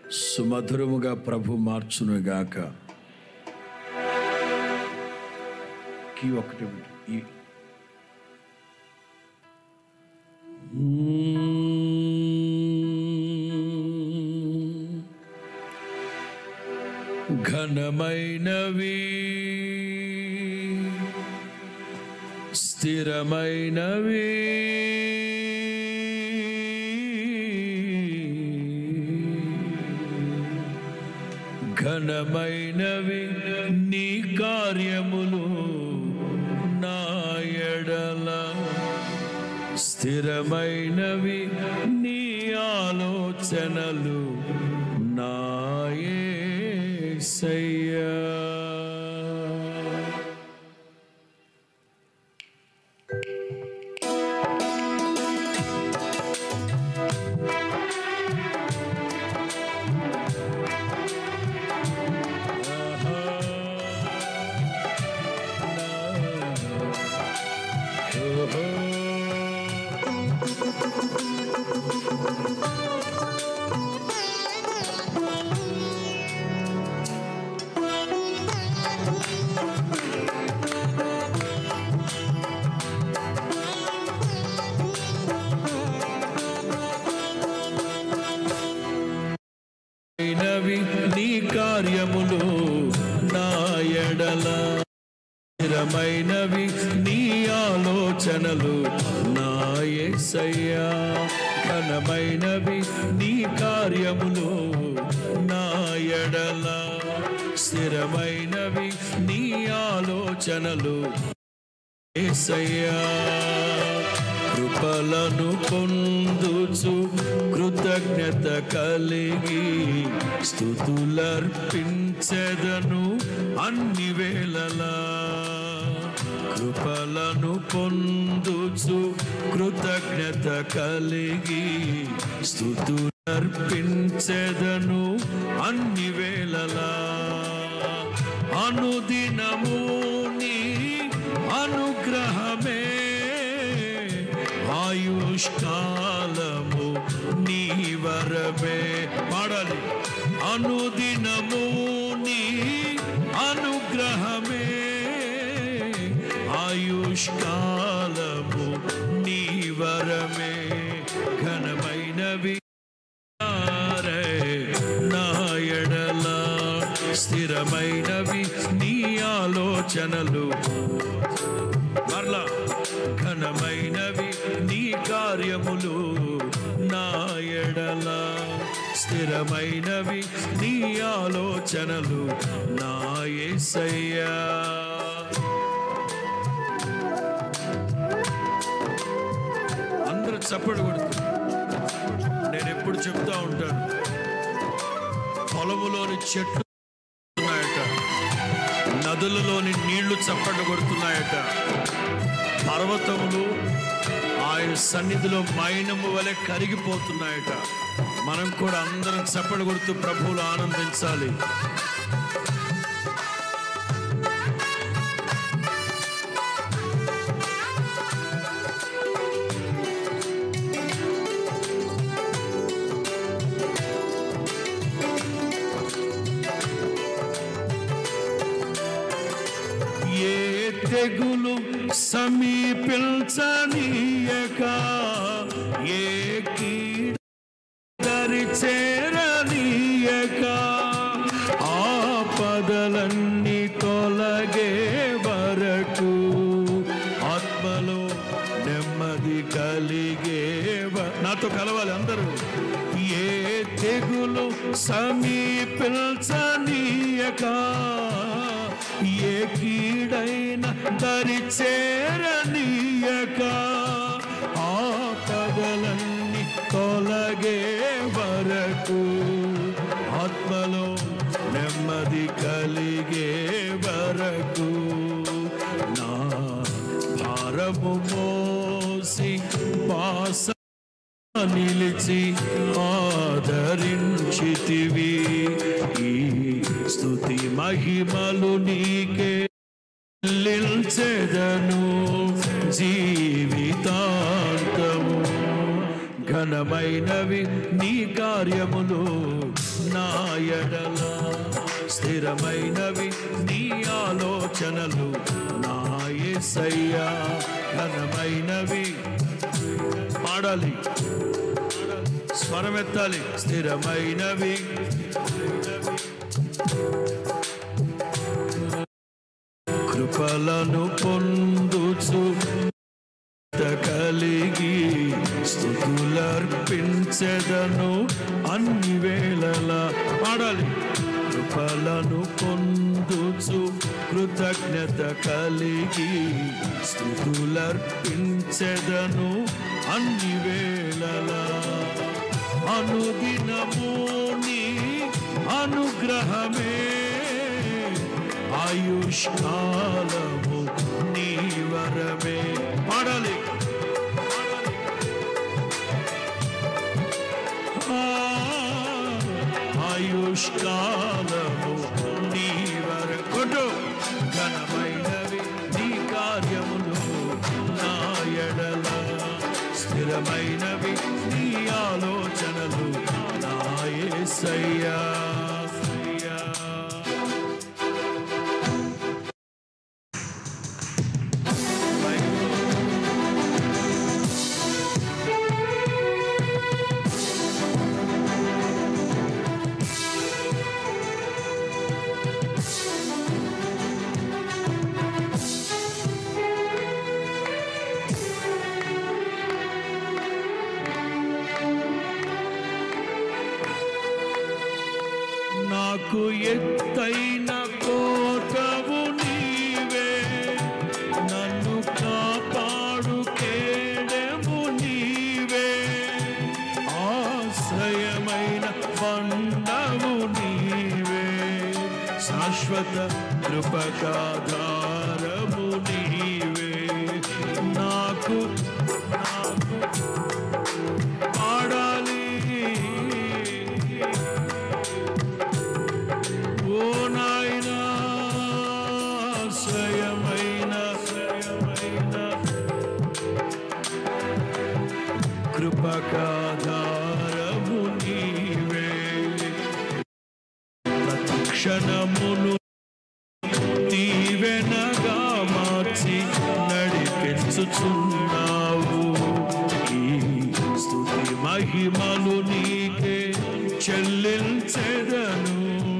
సుమధురముగా ప్రభు మార్చునుగాక. Key ఒకటి ఘనమైనవి స్థిరమైనవి ఘనమైనవి నీ కార్యములు నా ఎడల, స్థిరమైనవి నీ ఆలోచనలు నా యేసయ్యా. నీ కార్యములు నా ఎడల, స్థిరమైనవి నీ ఆలోచనలు నా యేసయ్యా. ఘనమైనవి నీ కార్యములు నా ఎడల, స్థిరమైనవి నీ ఆలోచనలు యేసయ్యా. కృపలను పొందుచు కృతజ్ఞత కలిగి స్తుతులర్పించెదను అన్ని వేళలా. కృపలను పొందుచు కృతజ్ఞత కలిగి స్తుతులర్పించెదను అన్ని వేళలా. అనుదినము నీ అనుగ్రహమే, ఆయుష్కాలము నీ వరమే. పాడాలి. అనుదినము నీ అనుగ్రహమే, ఆయుష్కాలము నీ వరమే. ఘనమైనవి నా ఎడల, స్థిరమైనవి నీ ఆలోచనలు. మరలా. ఘనమైనవి నీ కార్యములు నా ఎడల, స్థిరమైనవి నీ ఆలోచనలు నా యేసయ్యా. అందరూ చప్పట్లు కొడుతూ, నేను ఎప్పుడు చెప్తా ఉంటాను, పొలములోని చెట్లు ఉన్నాయట, నదులలోని నీళ్లు చప్పట్లు కొడుతున్నాయట, పర్వతములు ఆయన సన్నిధిలో మైనము వలె కరిగిపోతున్నాయట. మనం కూడా అందరం చప్పట్లు కొడుతూ ప్రభువులో ఆనందించాలి. ఏ తెగులు సమీపించనీయక, ఏ కీడరి చేరనీయక, ఆపదలన్నీ తొలగే వరకు ఆత్మలో నెమ్మది కలిగే. నాతో కలవాలి అందరూ. ఏ తెగులు సమీపించనీయక, ఏ కీడైన దరి చేరనీయక, ఆపదలన్నీ తొలగే వరకు ఆత్మలో నెమ్మది కలిగే వరకు నా భారము మోసి పాస నిలిచి ఆదరించితివి. ఈ స్తుతి మహిమలు నీకే చెల్లించెదను జీవితాంతము. ఘనమైనవి నీ కార్యములు నా ఎడల స్థిరమైనవి నీ ఆలోచనలు నా యేసయ్యా ఘనమైనవి. పాడాలి, స్వరమెత్తాలి. స్థిరమైనవి కృపలను పొందుచు కలిగి స్తుతులర్పించెదను అన్ని వేళలా. పాడాలి. కృపలను పొందుచు కృతజ్ఞత కలిగి స్తుతులర్పించెదను అన్ని వేళలా. అనుదినము నీ అనుగ్రహమే ఆయుష్కాలము నీ వరమే. పాడాలి. ఆయుష్కాలము నీ వరకొడు ఘనమైనవి నీ కార్యములు నా ఎడల స్థిరమైనవి నీ ఆలోచనలు నా యేసయ్యా. నాకు ఎత్తైన కోటవు నీవే, నన్ను కాపాడు కేడము నీవే, ఆశ్రయమైన బండవు నీవే, శాశ్వత కృపకాధారము నీవే. నాకు పాడాలి ఓ నాయనా ఆశ్రయమైన కృపకాధారము నీవే. ప్రతిక్షణమును దీవెనగా మార్చి నడిపించుచున్నావు. ఈ స్తుతి మహిమలు నీకే చెల్లించెదను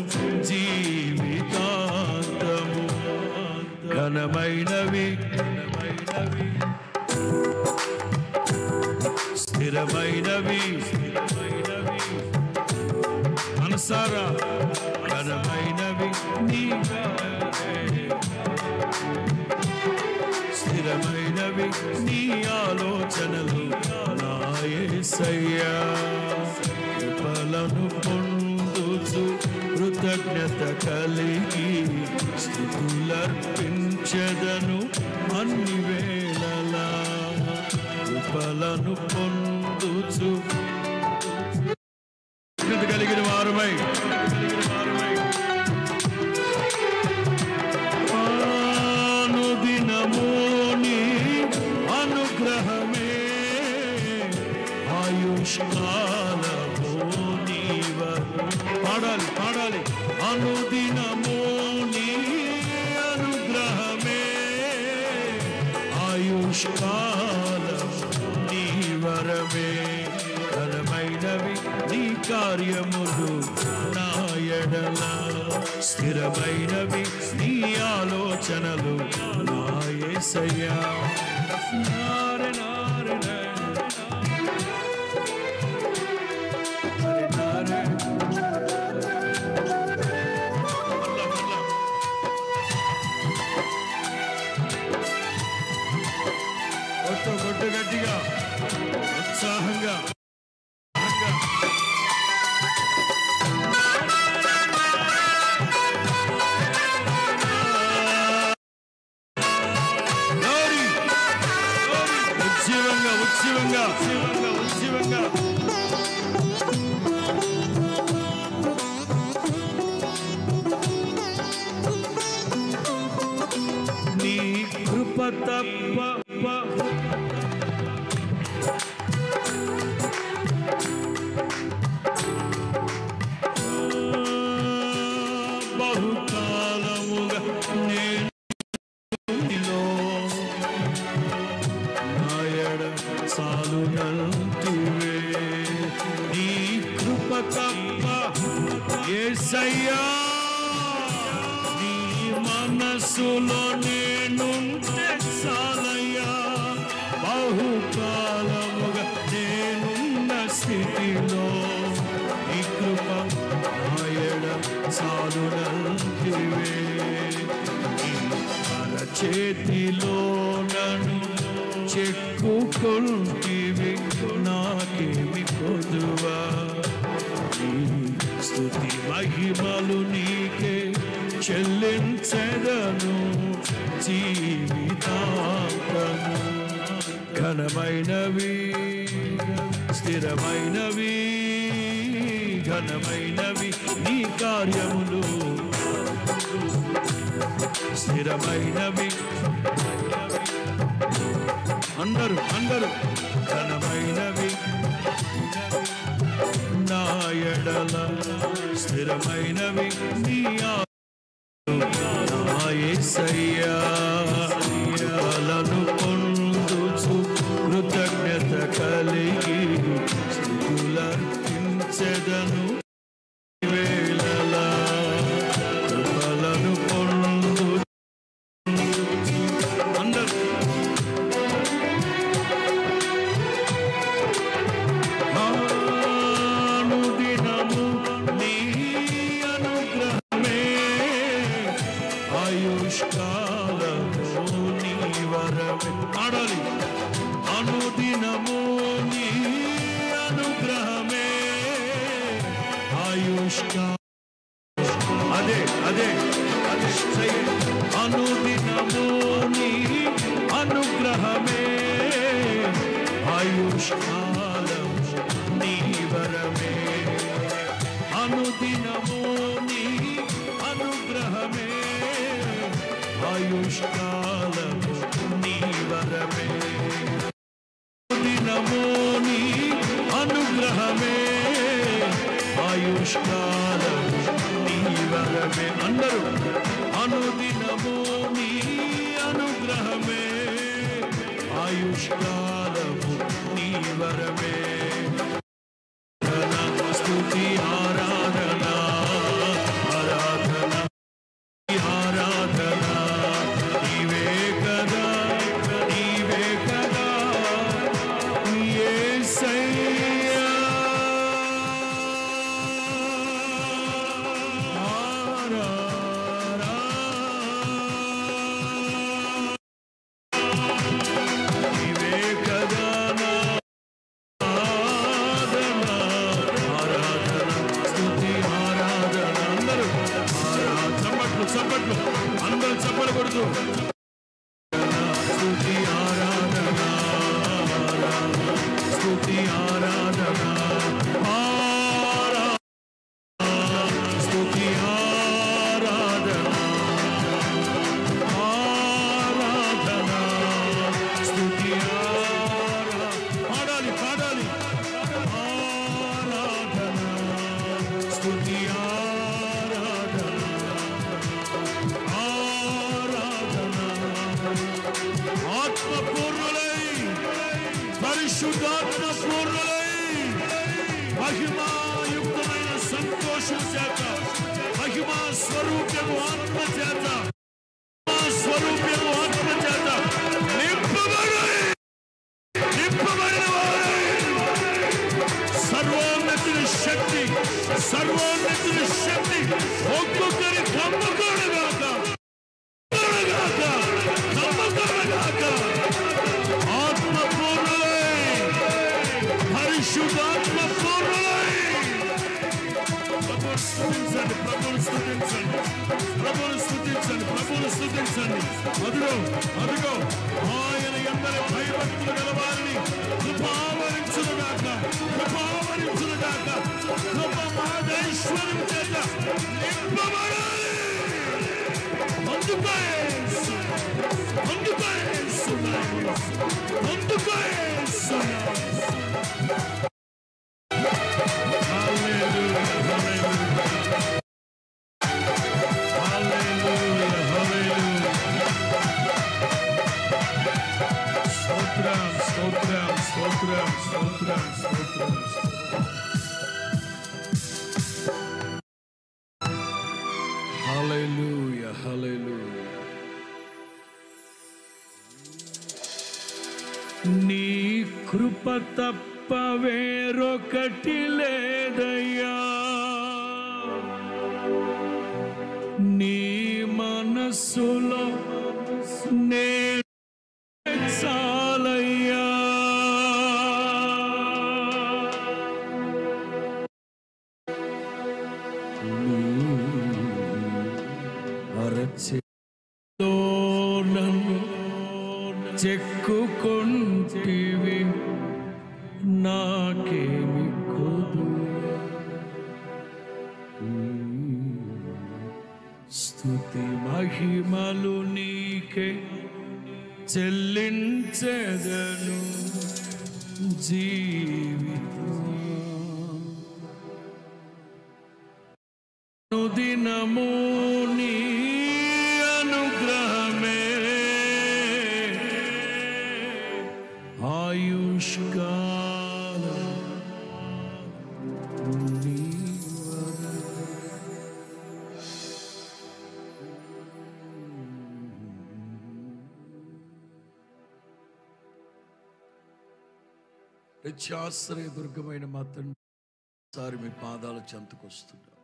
జీవితాంతము. ఘనమైనవి స్థిరమైనవి మనసారా ఘనమైనవి నీవే, స్థిరమైనవి నీ ఆలోచనలు నా యేసయ్యా. కృపలను పొందుచు కృతజ్ఞత కలిగి స్తుతులర్పించెదను అన్ని వేళలా. కృపలను పొందుచు కలిగిన వారమై అనుదినము నీ అనుగ్రహమే ఆయుష్కాలము నీవ. పాడాలి. అనుదినము నీ అనుగ్రహమే ఆయుష్కాలము నీ వరమే. ఘనమైనవి నీ కార్యములు నా ఎడల స్థిరమైనవి నీ ఆలోచనలు నా యేసయ్యా. కొట్టు గట్టిగా ఉత్సాహంగా యేసయ్యా నీ మనసులో నేనుంటే చాలయ్యా, బహుకాలముగా నేనున్న స్థితిలో నీ కృప నాయడ చాలునంటివే. నీ అరచేతిలో నన్ను చెక్కుకుంటివి, నాకేమి కొదువా. నీ స్తుతి మహిమలు నీకే చెల్లించెదను జీవితాంతము. ఘనమైనవి స్థిరమైనవి, ఘనమైనవి నీ కార్యములు, స్థిరమైనవి. అందరూ ఘనమైనవి నా ఎడల, స్థిరమైనవి నీ యేసయ్యా. లను పొందుచు కృతజ్ఞత కలిగి స్తుతులర్పించెదను వేళలా. కృపలను పొందు అందరూ అనుదినము నీ అనుగ్రహమే, ఆయుష్కాలము నీ వరమే. ఆడాలి. అనుదినము నీ అనుగ్రహమే, ఆయుష్కాలం. అదే అనుదినము నీ అనుగ్రహమే, ఆయుష్కాలం నీ వరమే. అనుదినము నీ అనుగ్రహమే, ఆయుష్కాలం నీ వరమే. అనుదినము నీ అనుగ్రహమే, ఆయుష్కాలం నీ వరమే. అందరూ అనుదినము నీ అనుగ్రహమే, ఆయుష్కాలము నీ వరమే. స్తుతి ఆరాధన, ఆరాధన ఆరాధన నీవే కదా, నీవే కదా యేసయ్యా. నీవే కదా నా ఆరాధన, స్తుతి ఆరాధన. అందరూ చప్పట్లు అందరూ చప్పట్లు కొడుతూ స్తుతి ఆరాధన, స్తుతి ఆరాధన, స్తుతి ఆరాధన, ఆరాధన స్తుతి పాడాలి ఆరాధన స్తుతి ఆత్మపూర్ణులై, పరిశుద్ధాత్మ పూర్ణులై, మహిమాయుక్తమైన సంతోషం చేత, మహిమా స్వరూప్యము ఆత్మ చేత, స్వరూప్యము ఆత్మ చేత నింపబడిన వారై, సర్వోన్నతుని శక్తి, సర్వోన్నతుని శక్తి ఒక్కొక్కరి కమ్ముకోడుగాక, ఆత్మ పూర్ణులై, పరిశుద్ధాత్మ పూర్ణులై. ప్రభువును స్తుతించండి, ప్రభువును స్తుతించండి, ప్రభువును స్తుతించండి. అదిగో ఆయన ఎందరి భయభక్తులు గలవారిని కృపావరించునుగాక, కృపావరించునుగాక. కృప మహేశ్వరం చేత నింపబడాలి. అందుకో యేసు, అందుకో యేసు, అందుకో యేసు. హల్లెలూయా, హల్లెలూయా, హల్లెలూయా. స్తోత్రం, స్తోత్రం, స్తోత్రం, స్తోత్రం, స్తోత్రం. కృప తప్ప వేరొకటి లేదయ్యా. నీ మనస్సులో నేను చాలయ్యా. అరచేలో నన్ను చెక్కుకొంటివి, నాకేమి కొదు. స్తుతి మహిమలు నీకే చెల్లించెదను జీవితం. అనుదినము నీ అనుగ్రహమే ఆయుష్కాలం నీ నిత్యాశ్రయ దుర్గమైన మా తండ్రి, సారి మీ పాదాల చెంతకొస్తున్నా.